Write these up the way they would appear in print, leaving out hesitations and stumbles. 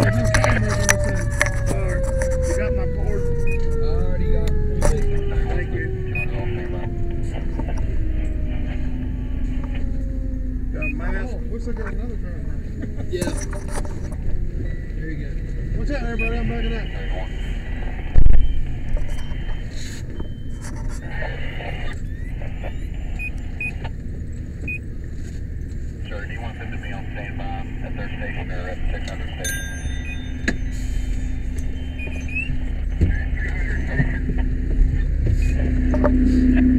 You got my cord? I already got it. Thank you. Got a mask. Looks like there's another car. Yeah. There you go. What's that there, buddy? I'm backing up. Sir, do you want them to be on standby at their station or at the 600 station? 300 station.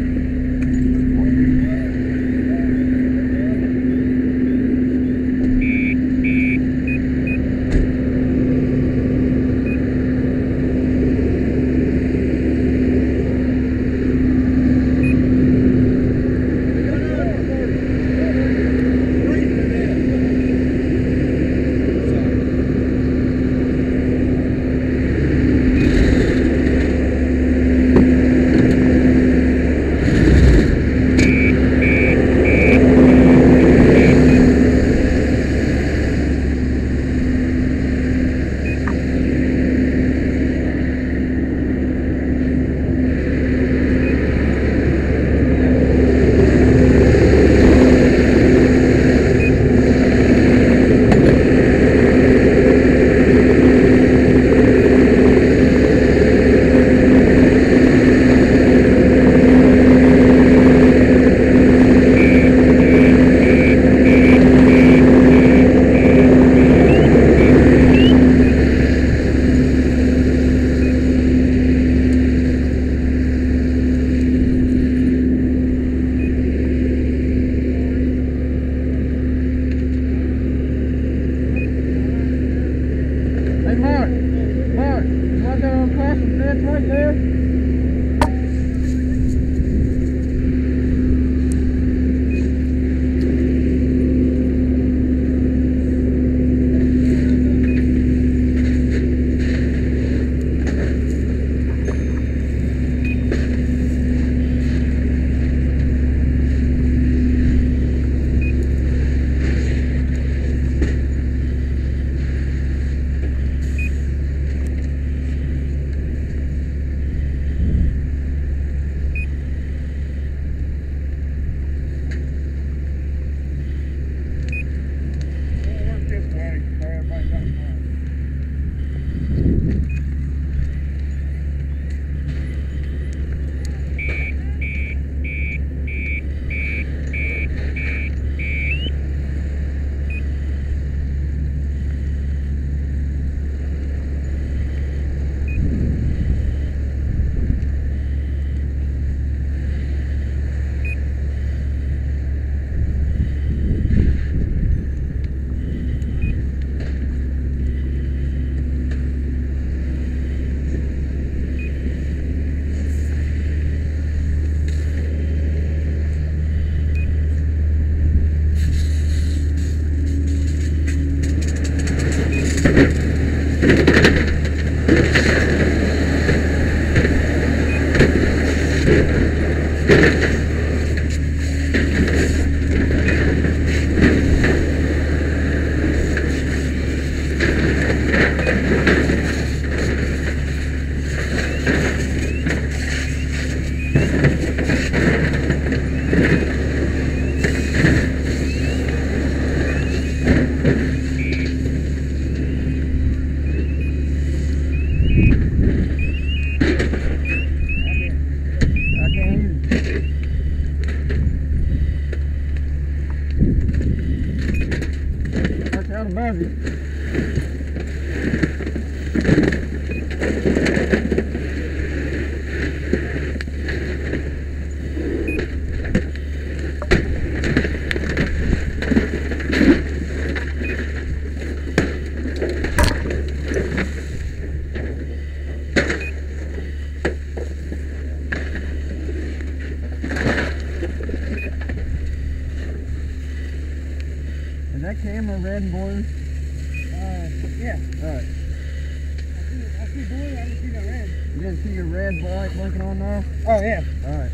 that camera red and blue? Yeah. Alright. I see blue, I didn't see the red. You didn't see your red light blinking on now? Oh, yeah. Alright.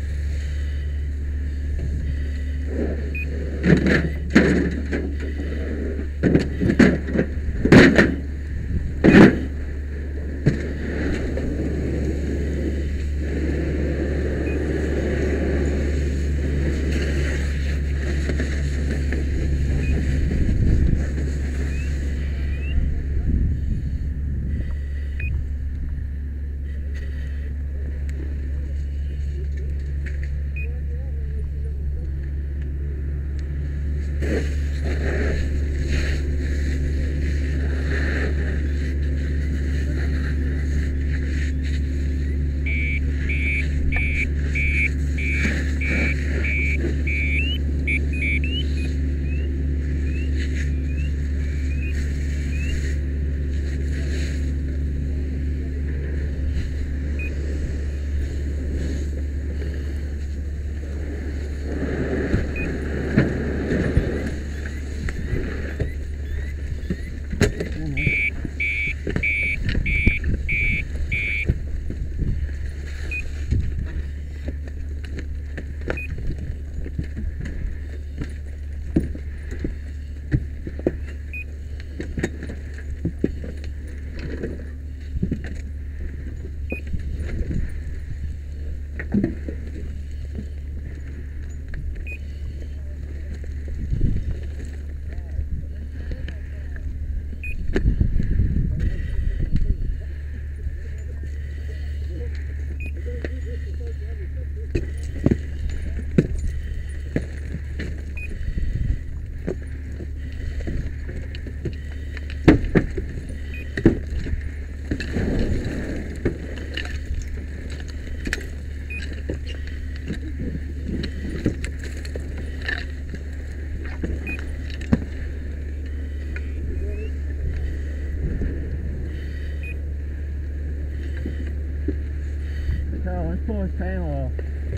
pull his panel off.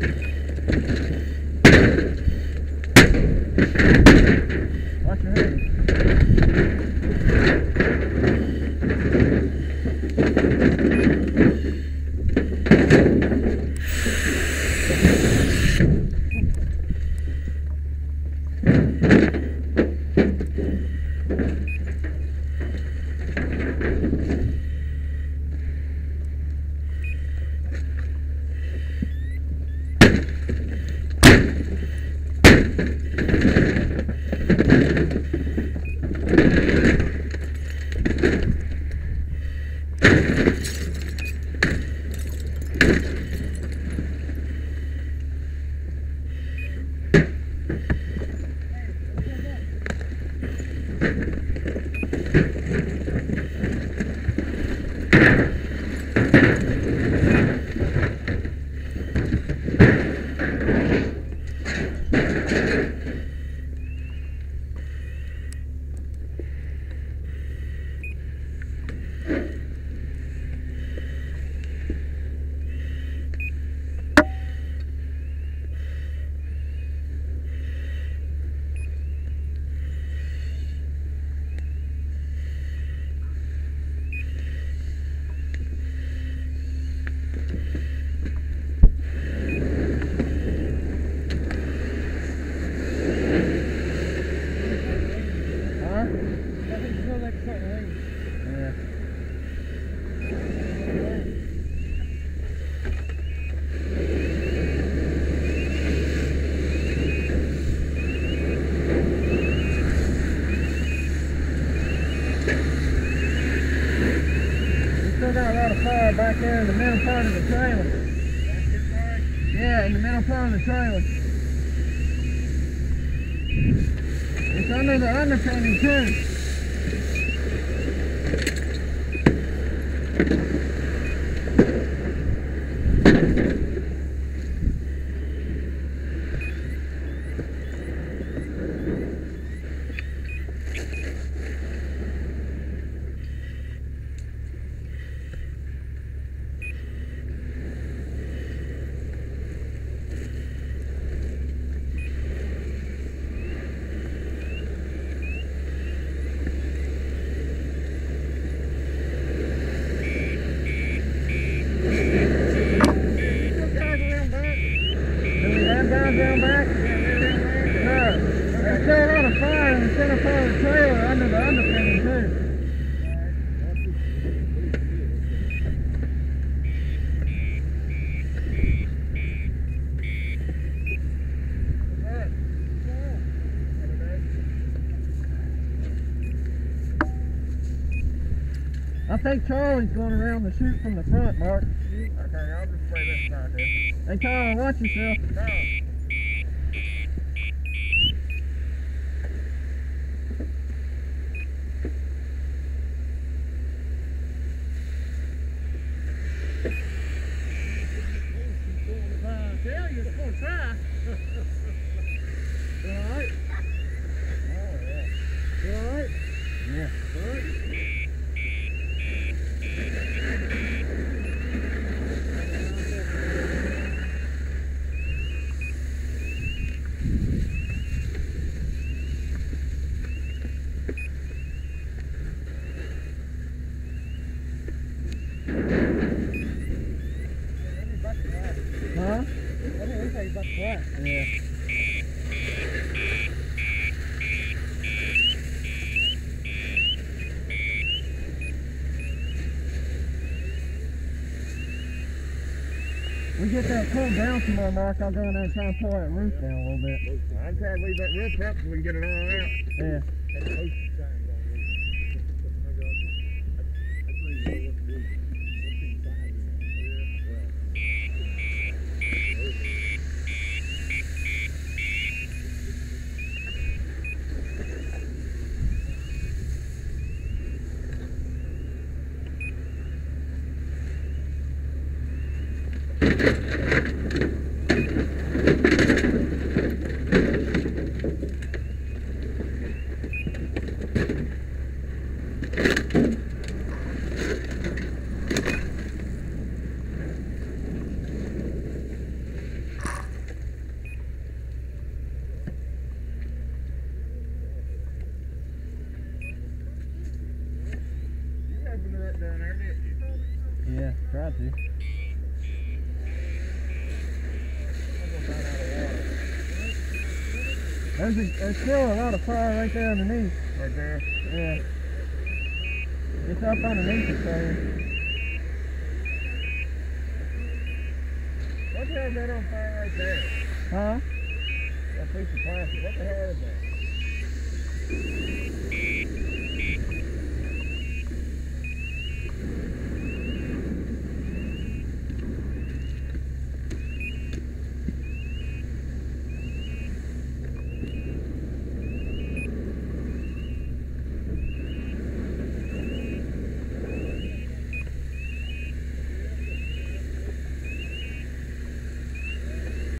Watch your head. Back there in the middle part of the trailer. Yeah, in the middle part of the trailer. It's under the underpinning too. Down back? No. There's still a lot of fire in the center part of the trailer under the underpinning too. I think Charlie's going around the chute from the front, Mark. Okay, I'll just play this side here. Hey Charlie, watch yourself. Charlie. Tell you it's gonna try. You alright? Oh yeah. You alright? Yeah. Alright? Huh? I think he's about to fly. Yeah. We get that cooled down some more, Mark. I'll go in there and try and pull that roof down a little bit. I'd try to leave that roof up so we can get it all out. Yeah. That's down there, didn't you? Yeah, tried to. There's still a lot of fire right there underneath. Right there? Yeah. It's up underneath it, so. What the hell is that on fire right there? Huh? That piece of plastic. What the hell is that?